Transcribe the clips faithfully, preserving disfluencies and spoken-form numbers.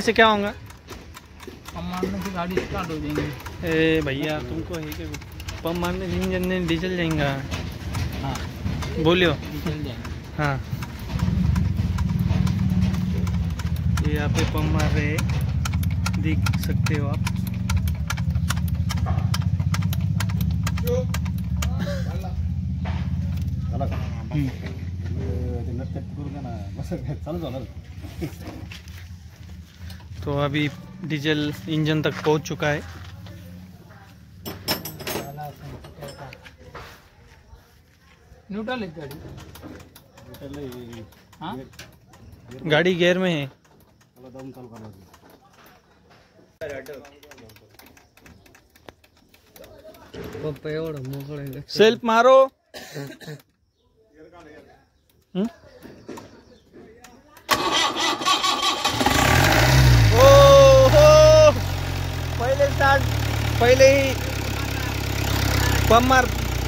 ऐसे क्या होगा? पंप मारने से गाड़ी स्टार्ट हो जाएंगी। ए भैया तुमको है कि पंप मारने से इंजन नहीं डीजल जाएगा। हाँ बोलियो। चल जाएंगे। हाँ ये यहाँ पे पंप मार रहे हैं, देख सकते हो आप। तो अभी डीजल इंजन तक पहुंच चुका है। न्यूट्रल है गाड़ी। हाँ गाड़ी गियर में है। सेल्फ मारो। हम्म? ओ हो पहले स्टार्ट पहले ही पंप मार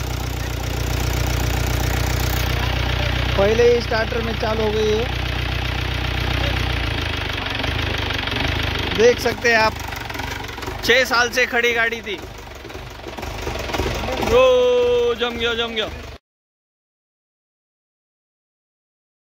पहले ही स्टार्टर में चालू हो गई है। देख सकते हैं आप, छह साल से खड़ी गाड़ी थी। ओ जम गया जम गया।